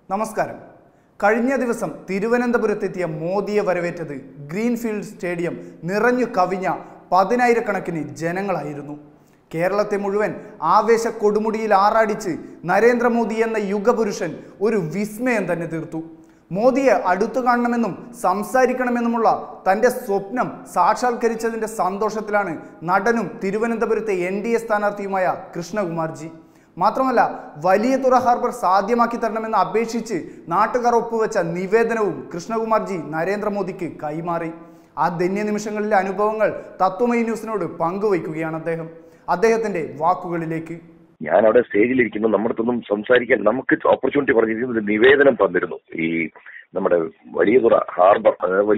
നമസ്കാരം. കഴിഞ്ഞ ദിവസം തിരുവനന്തപുരത്തെത്തിയ മോദിയെ വരവേറ്റത് ഗ്രീൻഫീൽഡ് സ്റ്റേഡിയം നിറഞ്ഞു കവിഞ്ഞ 10,000-കണക്കിന് ജനങ്ങളായിരുന്നു. കേരളത്തെ മുഴുവൻ ആവേശ കൊടുമുടിയിൽ ആറാടിച്ച് നരേന്ദ്രമോദി എന്ന യുഗപുരുഷൻ ഒരു വിസ്മയം തന്നെ തീർത്തു. മോദിയെ അടുത്തു കാണണമെന്നും സംസാരിക്കണമെന്നുമുള്ള തൻ്റെ സ്വപ്നം സാക്ഷാത്കരിച്ചതിൻ്റെ സന്തോഷത്തിലാണ് നടനും തിരുവനന്തപുരത്തെ NDA സ്ഥാനാർത്ഥിയുമായ കൃഷ്ണകുമാർജി. മാത്രമല്ല, വലിയതുറ ഹാർബർ സാധ്യമാക്കി തരണമെന്ന് അപേക്ഷിച്ച് നാട്ടുകാർ ഒപ്പുവെച്ച നിവേദനവും കൃഷ്ണകുമാർജി നരേന്ദ്രമോദിക്ക് കൈമാറി. ആ ധന്യ നിമിഷങ്ങളിലെ അനുഭവങ്ങൾ തത്വമയി ന്യൂസിനോട് പങ്കുവയ്ക്കുകയാണ് അദ്ദേഹത്തിന്റെ വാക്കുകളിലേക്ക്. ഞാൻ അവിടെ സ്റ്റേജിലിരിക്കുന്നു, നമ്മുടെ അടുത്തൊന്നും സംസാരിക്കാൻ നമുക്ക് ഓപ്പർച്യൂണിറ്റി പറഞ്ഞിരിക്കുന്നത് നിവേദനം തന്നിരുന്നു. ഈ നമ്മുടെ വലിയതുറ ഹാർബർ,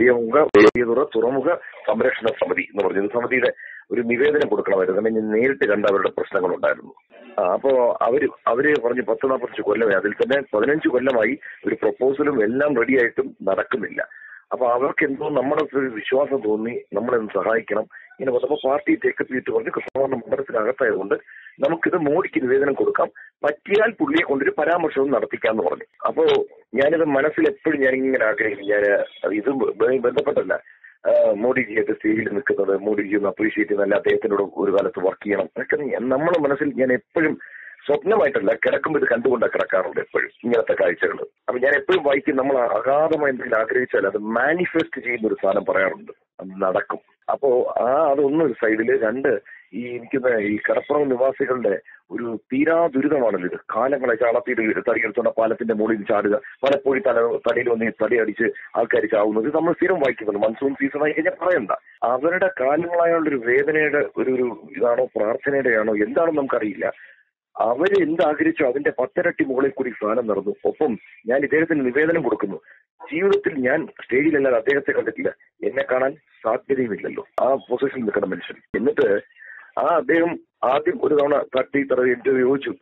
വലിയതുറ തുറമുഖ സംരക്ഷണ സമിതി എന്ന് പറഞ്ഞത് സമിതിയുടെ ഒരു നിവേദനം കൊടുക്കണമായിരുന്നു. കാരണം ഞാൻ നേരിട്ട് കണ്ട അവരുടെ പ്രശ്നങ്ങളുണ്ടായിരുന്നു. അപ്പോ അവര് പറഞ്ഞ് 10-40 കൊല്ലമായി, അതിൽ തന്നെ 15 കൊല്ലമായി ഒരു പ്രപ്പോസലും എല്ലാം റെഡിയായിട്ടും നടക്കുന്നില്ല. അപ്പൊ അവർക്ക് എന്തോ നമ്മുടെ വിശ്വാസം തോന്നി, നമ്മളെന്ന് സഹായിക്കണം. ഇങ്ങനെ വന്നപ്പോ പാർട്ടി ടേക്കപ്പ് ചെയ്തിട്ട് പറഞ്ഞ് കൃഷ്ണകുമാറിന്റെ മണ്ഡലത്തിനകത്തായതുകൊണ്ട് നമുക്കിത് മോഡിക്ക് നിവേദനം കൊടുക്കാം, പറ്റിയാൽ പുള്ളിയെ കൊണ്ടൊരു പരാമർശവും നടത്തിക്കാന്ന് പറഞ്ഞു. അപ്പോ ഞാനിത് മനസ്സിൽ എപ്പോഴും ഞാനിങ്ങനെ ആഗ്രഹിക്കും. ഞാൻ ഇത് ബന്ധപ്പെട്ടല്ല മോഡിജിയായിട്ട് സ്റ്റേജിൽ നിൽക്കുന്നത്, മോഡിജി ഒന്ന് അപ്രീഷിയേറ്റ് ചെയ്യുന്നല്ല, അദ്ദേഹത്തിനോട് ഒരു കാലത്ത് വർക്ക് ചെയ്യണം അതൊക്കെ നമ്മുടെ മനസ്സിൽ ഞാൻ എപ്പോഴും സ്വപ്നമായിട്ടല്ല, കിടക്കുമ്പോൾ ഇത് കണ്ടുകൊണ്ടാണ് കിടക്കാറുണ്ട് എപ്പോഴും ഇങ്ങനത്തെ കാഴ്ചകൾ. അപ്പൊ ഞാൻ എപ്പോഴും വായിക്കും, നമ്മൾ അഗാധമായി എന്തെങ്കിലും ആഗ്രഹിച്ചാൽ അത് മാനിഫെസ്റ്റ് ചെയ്യുന്ന ഒരു സാധനം പറയാറുണ്ട്, അത് നടക്കും. അപ്പോ അതൊന്നും ഒരു സൈഡില്, രണ്ട് ഈ ഇരിക്കുന്ന ഈ കടപ്പുറം നിവാസികളുടെ ഒരു തീരാ ദുരിതമാണല്ലോ ഇത്. കാലങ്ങളെ ചാളത്തിയിട്ട് തടിയെടുത്തോണ്ട് പാലത്തിന്റെ മുകളിൽ ചാടുക, പലപ്പോഴും തടിയിൽ വന്ന് തടി അടിച്ച് ആൾക്കാർ ചാവുന്നത് നമ്മൾ സ്ഥിരം വായിക്കുന്നുണ്ട്. മൺസൂൺ സീസൺ ആയി കഴിഞ്ഞാൽ പറയണ്ട. അവരുടെ കാലങ്ങളായുള്ള ഒരു വേദനയുടെ ഒരു ഇതാണോ പ്രാർത്ഥനയുടെ ആണോ എന്താണെന്ന് നമുക്കറിയില്ല. അവര് എന്താഗ്രഹിച്ചോ അതിന്റെ 10 ഇരട്ടി മുകളിൽ കൂടി സാധനം നടന്നു. ഒപ്പം ഞാൻ ഇദ്ദേഹത്തിന് നിവേദനം കൊടുക്കുന്നു. ജീവിതത്തിൽ ഞാൻ സ്റ്റേജിലല്ലാതെ അദ്ദേഹത്തെ കണ്ടിട്ടില്ല, എന്നെ കാണാൻ സാധ്യതയുമില്ലല്ലോ. ആ പൊസിഷനിൽ നിൽക്കുന്ന മനുഷ്യൻ. എന്നിട്ട് അദ്ദേഹം ആദ്യം ഒരു തവണ തടവി ഇന്റർവ്യൂ ചോദിച്ചു,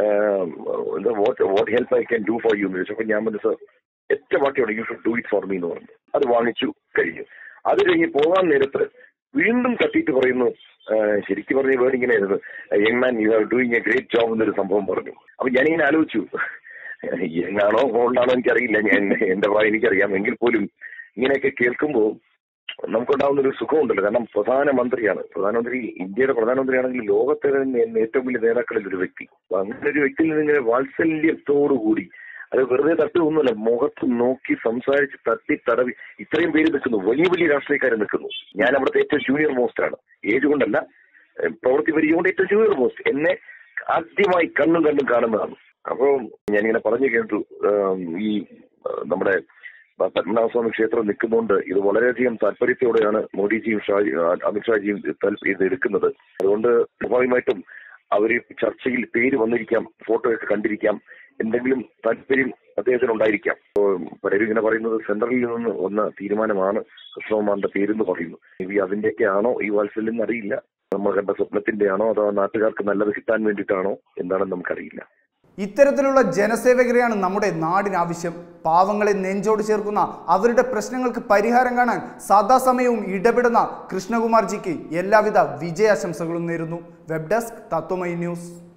what help I can do for you എന്ന് ചോദിച്ചു. അപ്പൊ ഞാൻ പറഞ്ഞു, സർ ഒറ്റ വാക്കിയാണ്, you should do it for me എന്ന് പറഞ്ഞു. അത് വാങ്ങിച്ചു കഴിഞ്ഞു. അത് കഴിഞ്ഞ് പോകാൻ നേരത്ത് വീണ്ടും തട്ടിയിട്ട് പറയുന്നു, ശരിക്കും പറഞ്ഞ വേർഡ് ഇങ്ങനെയായിരുന്നു, young man you are doing a great job എന്നൊരു സംഭവം പറഞ്ഞു. അപ്പൊ ഞാനിങ്ങനെ ആലോചിച്ചു, യങ്ങാണോ ഓൾഡാണോ എനിക്കറിയില്ല, ഞാൻ എന്റെ പ്രായം എനിക്കറിയാം, എങ്കിൽ പോലും ഇങ്ങനെയൊക്കെ കേൾക്കുമ്പോൾ നമുക്കുണ്ടാവുന്ന ഒരു സുഖമുണ്ടല്ലോ. കാരണം പ്രധാനമന്ത്രി ഇന്ത്യയുടെ പ്രധാനമന്ത്രിയാണെങ്കിൽ ലോകത്തെ ഏറ്റവും വലിയ നേതാക്കളിൽ ഒരു വ്യക്തി. അങ്ങനെ ഒരു വ്യക്തിയിൽ നിന്ന് ഇങ്ങനെ വാത്സല്യത്തോടുകൂടി, അത് വെറുതെ തട്ടുമൊന്നുമല്ല, മുഖത്ത് നോക്കി സംസാരിച്ച് തട്ടി തടവി ഇത്രയും പേര് നിൽക്കുന്നു, വലിയ വലിയ രാഷ്ട്രീയക്കാർ നിൽക്കുന്നു. ഞാൻ അവിടുത്തെ ഏറ്റവും ജൂനിയർ മോസ്റ്റ് ആണ്, ഏജ് കൊണ്ടല്ല, പ്രവൃത്തി പരിചയം ഏറ്റവും ജൂനിയർ മോസ്റ്റ്. എന്നെ ആദ്യമായി കണ്ണും കാണുന്നതാണ്. അപ്പോൾ ഞാനിങ്ങനെ പറഞ്ഞു കേട്ടു, ഈ നമ്മുടെ പത്മനാഭസ്വാമി ക്ഷേത്രം നിൽക്കുന്നതുകൊണ്ട് ഇത് വളരെയധികം താല്പര്യത്തോടെയാണ് മോഡിജിയും അമിത്ഷാജിയും ഇത് എടുക്കുന്നത്. അതുകൊണ്ട് സ്വാഭാവികമായിട്ടും അവര് ചർച്ചയിൽ പേര് വന്നിരിക്കാം, ഫോട്ടോ ഒക്കെ കണ്ടിരിക്കാം, എന്തെങ്കിലും താല്പര്യം അദ്ദേഹത്തിന് ഉണ്ടായിരിക്കാം. പലരും ഇങ്ങനെ പറയുന്നത് സെൻട്രലിൽ നിന്ന് വന്ന തീരുമാനമാണ് കൃഷ്ണകുമാറിന്റെ പേരെന്ന് പറയുന്നു. ഇനി അതിന്റെയൊക്കെ ആണോ ഈ വാത്സല്യം എന്നറിയില്ല, നമ്മൾ കണ്ട സ്വപ്നത്തിന്റെ ആണോ അതോ നാട്ടുകാർക്ക് നല്ലത് കിട്ടാൻ വേണ്ടിയിട്ടാണോ എന്താണെന്ന് നമുക്കറിയില്ല. ഇത്തരത്തിലുള്ള ജനസേവകരെയാണ് നമ്മുടെ നാടിനാവശ്യം. പാവങ്ങളെ നെഞ്ചോട് ചേർക്കുന്ന, അവരുടെ പ്രശ്നങ്ങൾക്ക് പരിഹാരം കാണാൻ സദാസമയവും ഇടപെടുന്ന കൃഷ്ണകുമാർജിക്ക് എല്ലാവിധ വിജയാശംസകളും നേരുന്നു. Web desk Tatwamayi news.